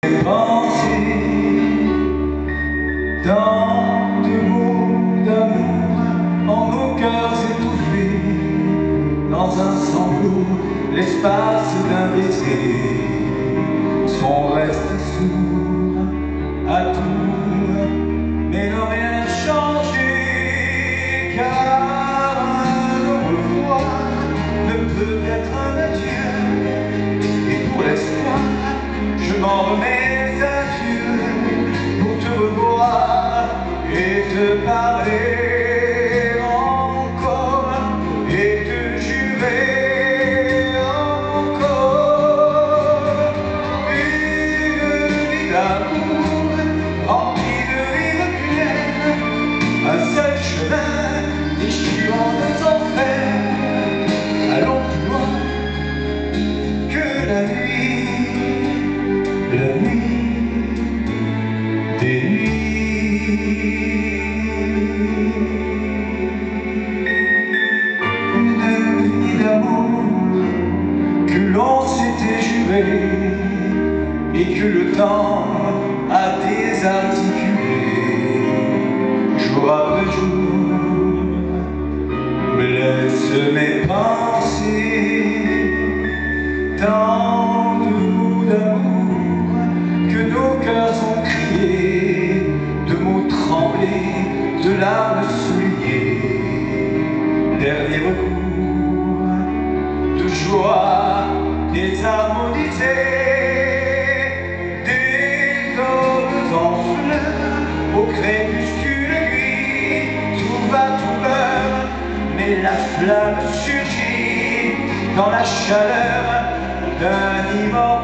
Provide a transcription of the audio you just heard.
pensées dans de mots d'amour en nos cœurs étouffés, dans un sanglot, l'espace d'un baiser. Son reste sourd à tout, mais ne rien changer, car un au revoir ne peut être un adieu. Et pour l'espoir, je m'en remets à Dieu pour te revoir et te parler encore et te jurer encore une vie d'amour remplie de rives pleines, un seul chemin déchirant des enfers. Allons plus loin que la nuit des nuits. Une nuit d'amour que l'on s'était juré et que le temps a désarticulé. Jour après jour, me laisse mes pensées tant de mots d'amour que nos cœurs ont crié, de mots tremblés, de larmes souillées. Dernier recours de joie désharmonisée, des hommes en fleurs au crépuscule gris. Tout va, tout meurt, mais la flamme surgit dans la chaleur d'un immense